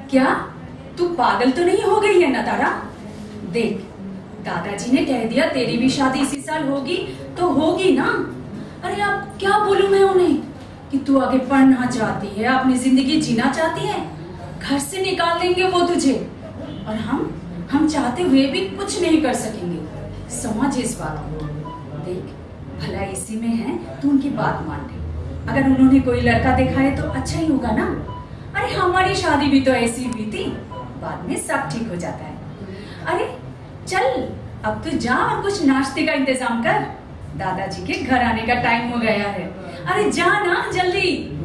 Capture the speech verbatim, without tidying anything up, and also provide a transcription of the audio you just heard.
क्या तू पागल तो नहीं हो गई है ना तारा? देख, दादाजी ने कह दिया तेरी भी शादी इसी साल होगी तो होगी ना। अरे अब क्या बोलूं मैं उन्हें कि तू आगे पढ़ना चाहती है, अपनी जिंदगी जीना चाहती है, घर से निकाल देंगे वो तुझे, और हम हम चाहते हुए भी कुछ नहीं कर सकेंगे। समझ इस बात को। देख, भला इसी में है, तू उनकी बात मान ले। अगर उन्होंने कोई लड़का देखा है तो अच्छा ही होगा ना। अरे हमारी शादी भी तो ऐसी हुई थी, बाद में सब ठीक हो जाता है। अरे चल, अब तू जा और कुछ नाश्ते का इंतजाम कर, दादाजी के घर आने का टाइम हो गया है। अरे जा ना जल्दी।